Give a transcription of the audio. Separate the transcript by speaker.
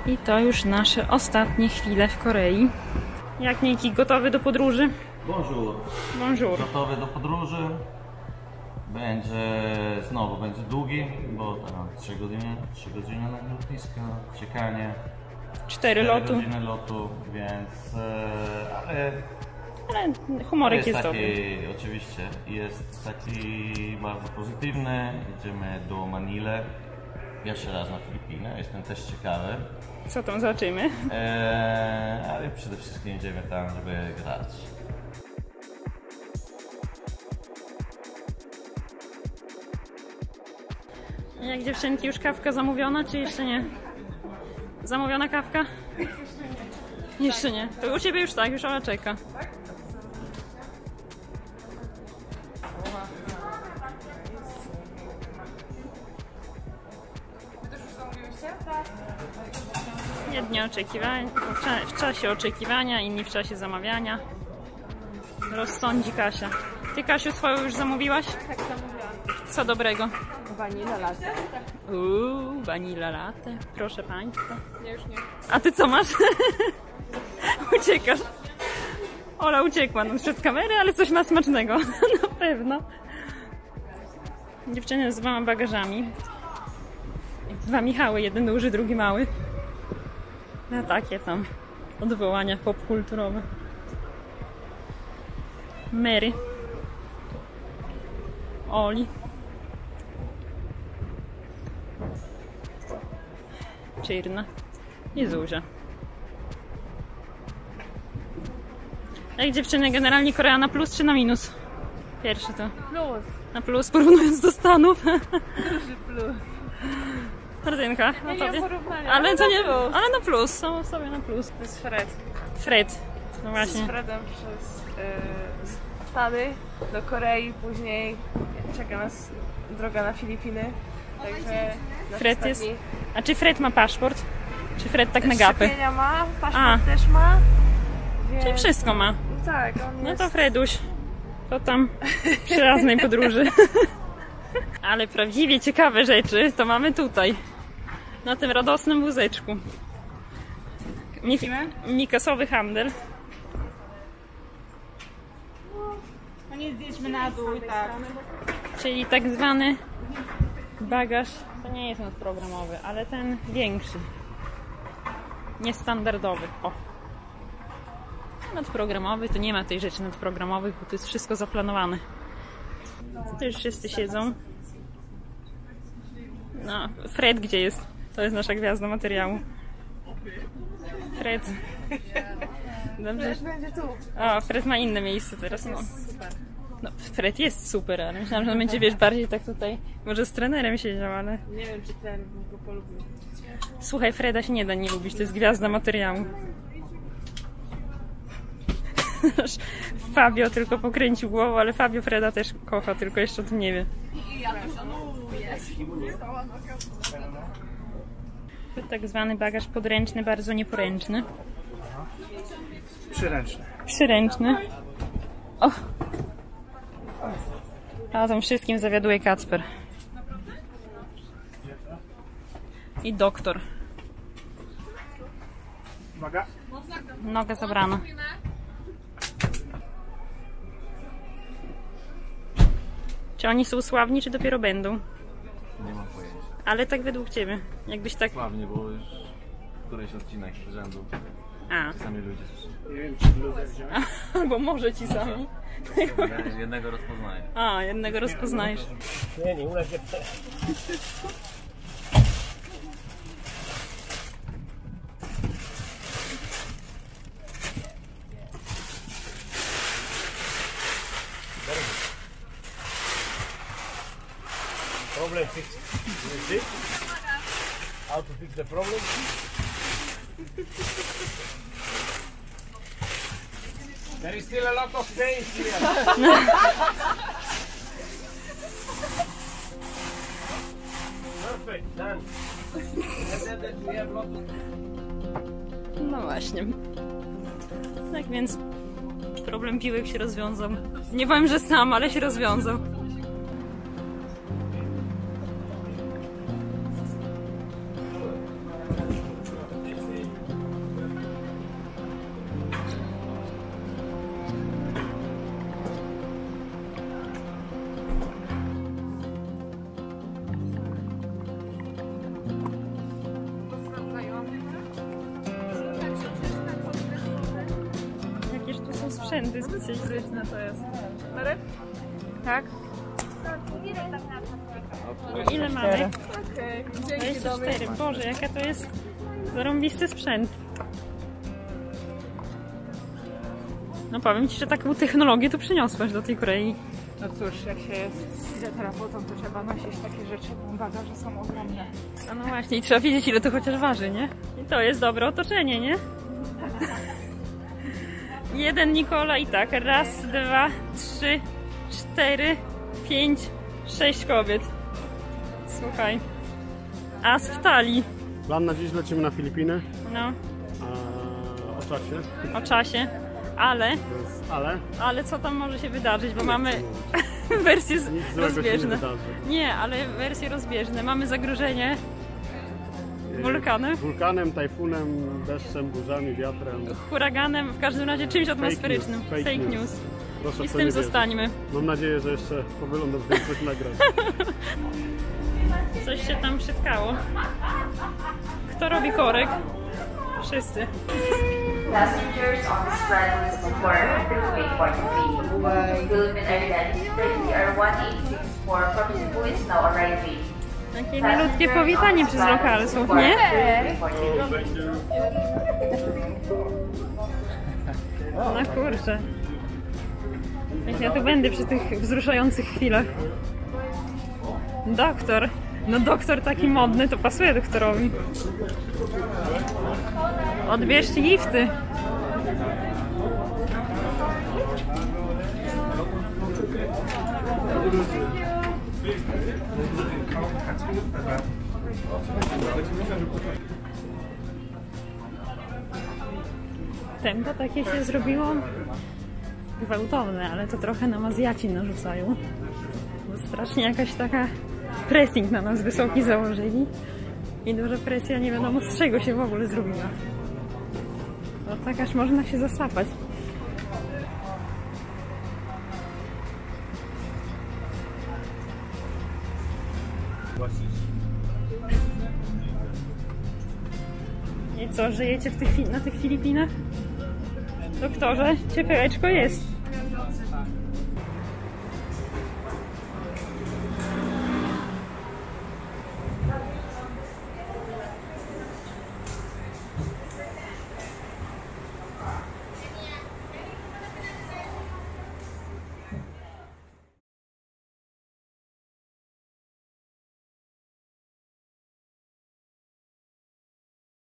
Speaker 1: I to już nasze ostatnie chwile w Korei. Jak Niki, gotowy do podróży?
Speaker 2: Bonjour.
Speaker 1: Bonjour.
Speaker 2: Gotowy do podróży. Znowu będzie długi, bo tam 3 godziny na lotnisko, czekanie.
Speaker 1: 4
Speaker 2: godziny lotu, więc
Speaker 1: ale humorek jest
Speaker 2: taki,
Speaker 1: dobry.
Speaker 2: oczywiście, jest taki bardzo pozytywny. Jedziemy do Manile. Pierwszy raz na Filipiny, jestem też ciekawy.
Speaker 1: Co tam zobaczymy?
Speaker 2: Ale przede wszystkim jedziemy tam, żeby grać.
Speaker 1: Jak dziewczynki, już kawka zamówiona, czy jeszcze nie? Zamówiona kawka? Jeszcze nie. To u Ciebie już tak, już Ola czeka. Jedni w czasie oczekiwania, inni w czasie zamawiania. Rozsądzi Kasia. Ty, Kasiu, swoją już zamówiłaś?
Speaker 3: Tak, zamówiłam.
Speaker 1: Co dobrego?
Speaker 3: Vanilla latte.
Speaker 1: Vanilla latte. Proszę Państwa.
Speaker 3: Ja już nie.
Speaker 1: A Ty co masz? Uciekasz. Ola uciekła nam przed kamery, ale coś ma smacznego. Na pewno. Dziewczyny z 2 bagażami. 2 Michały, jeden duży, drugi mały. A takie tam odwołania popkulturowe. Mary. Oli. Czyrna. I Zuzia. Jak dziewczyny, generalnie Korea na plus czy na minus? Pierwszy to.
Speaker 3: Plus.
Speaker 1: Na plus, porównując do Stanów.
Speaker 3: Duży plus.
Speaker 1: Martynka,
Speaker 3: Ja
Speaker 1: na
Speaker 3: nie
Speaker 1: tobie.
Speaker 3: mam porównania.
Speaker 1: Ale to nie.
Speaker 3: Plus.
Speaker 1: Ale na plus, są sobie na plus.
Speaker 3: To jest Fred.
Speaker 1: Fred. No
Speaker 3: Z
Speaker 1: właśnie.
Speaker 3: Fredem przez Stany do Korei, później czeka nas droga na Filipiny. Także
Speaker 1: Fred jest. A czy Fred ma paszport? Czy Fred tak na gapy?
Speaker 3: Szczepienia ma, paszport
Speaker 1: A.
Speaker 3: też ma. Więc...
Speaker 1: Czyli wszystko ma.
Speaker 3: Tak, on
Speaker 1: No
Speaker 3: jest...
Speaker 1: to Freduś. To tam przy raznej podróży. Ale prawdziwie ciekawe rzeczy to mamy tutaj. Na tym radosnym wózeczku. Mikasowy handel.
Speaker 3: No nie zjedźmy na dół i tak.
Speaker 1: Czyli tak zwany bagaż. To nie jest nadprogramowy, ale ten większy. Niestandardowy. O. Nadprogramowy to nie ma tej rzeczy nadprogramowych, bo to jest wszystko zaplanowane. Tu już wszyscy siedzą. No, Fred gdzie jest? To jest nasza gwiazda materiału. Fred. Dobrze.
Speaker 3: Fred będzie tu.
Speaker 1: O, Fred ma inne miejsce teraz. No. No, Fred jest super, ale myślałam, że on będzie, wiesz, bardziej tak tutaj. Może z trenerem siedział, ale...
Speaker 3: Nie wiem, czy ten go polubił.
Speaker 1: Słuchaj, Freda się nie da nie lubić, to jest gwiazda materiału. Fabio tylko pokręcił głową, ale Fabio Freda też kocha, tylko jeszcze o tym nie wie. To tak zwany bagaż podręczny, bardzo nieporęczny.
Speaker 4: Przyręczny.
Speaker 1: Przyręczny. O! A tym wszystkim zawiaduje Kacper. I doktor.
Speaker 4: Uwaga.
Speaker 1: Noga zabrana. Czy oni są sławni, czy dopiero będą?
Speaker 2: Nie mam pojęcia.
Speaker 1: Ale tak według Ciebie. Jakbyś tak...
Speaker 2: Sławnie, bo już któryś odcinek z rzędu.
Speaker 1: A,
Speaker 2: Sami ludzie.
Speaker 4: Nie wiem, czy bluzę wziąć.
Speaker 1: bo może ci sami.
Speaker 2: Jednego rozpoznaję.
Speaker 1: A, jednego rozpoznajesz.
Speaker 4: Nie, nie ulegnie. Problem fixed. You see? How to fix the problem? There is still a lot of space here. Perfect, done. And then we have lot of...
Speaker 1: No właśnie. Tak więc problem piłek się rozwiązał. Nie powiem, że sam, ale się rozwiązał. sprzęty specjalistyczne to jest.
Speaker 3: Marek?
Speaker 1: Tak? Ile mamy?
Speaker 3: Okej, dzięki, dobry.
Speaker 1: 24. Boże, jaka to jest zarąbisty sprzęt. No powiem Ci, że taką technologię tu przyniosłaś do tej Korei.
Speaker 5: No cóż, jak się jest fizjoterapeutą, to trzeba nosić takie rzeczy, bo bagaże są ogromne.
Speaker 1: A no właśnie, i trzeba wiedzieć, ile to chociaż waży, nie? I to jest dobre otoczenie, nie? Jeden Nikola i tak. Raz, dwa, trzy, 4, 5, 6 kobiet. Słuchaj. As w talii.
Speaker 6: Plan na dziś lecimy na Filipiny.
Speaker 1: No,
Speaker 6: O czasie.
Speaker 1: o czasie. Ale,
Speaker 6: Ale
Speaker 1: co tam może się wydarzyć, bo mamy wersje
Speaker 6: nic złego się nie
Speaker 1: rozbieżne.
Speaker 6: wydarzy.
Speaker 1: Nie, ale wersje rozbieżne. Mamy zagrożenie wulkanem,
Speaker 6: Wulkanem, tajfunem, deszczem, burzami, wiatrem.
Speaker 1: huraganem, w każdym razie czymś atmosferycznym.
Speaker 6: Fake news. Proszę
Speaker 1: I z
Speaker 6: w to
Speaker 1: tym
Speaker 6: nie wierzyć.
Speaker 1: zostańmy.
Speaker 6: Mam nadzieję, że jeszcze po wyglądach coś nagrać.
Speaker 1: Coś się tam przytkało. Kto robi korek? Wszyscy.
Speaker 7: Passengers on this flight will support Philippine 43. Philippine Airlines PR1864 from Cebu is now arriving.
Speaker 1: Takie malutkie powitanie przez lokalsów, nie? No kurczę. Jak ja tu będę przy tych wzruszających chwilach. Doktor. No doktor taki modny, to pasuje doktorowi. Odbierzcie gifty. Tempo takie się zrobiło gwałtowne, ale to trochę nam Azjaci narzucają. Bo strasznie jakaś taka pressing na nas wysoki założyli i duża presja nie wiadomo z czego się w ogóle zrobiła. No tak aż można się zasapać. I co, żyjecie na tych Filipinach? Doktorze, ciepełeczko jest.